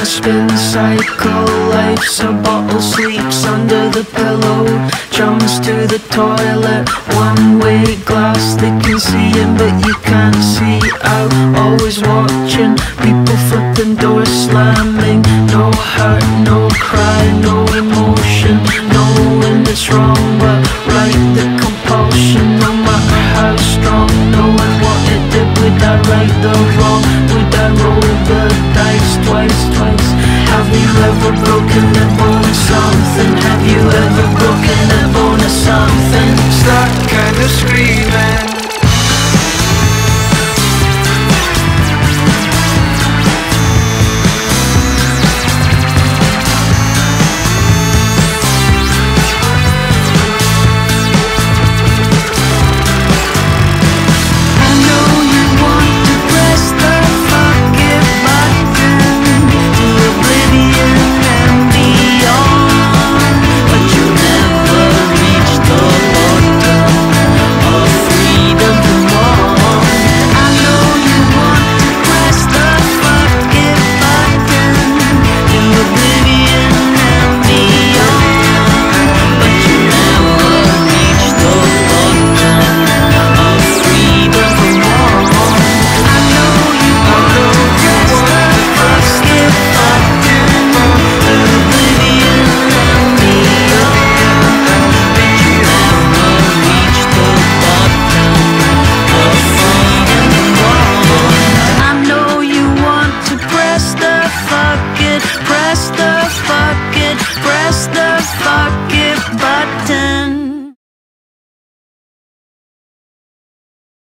spin cycle. Life's a bottle, sleeps under the pillow, jumps to the toilet. One-way glass, they can see in but you can't see out. Always watching, people flipping, doors slamming. No hurt, no cry, no emotion, knowing it's wrong but right the compulsion. No matter how strong, knowing what it did. Would I right the wrong? Would I roll the dice twice? Have you ever broken the bone of something? Have you ever broken the bone of something? Start kind of screaming.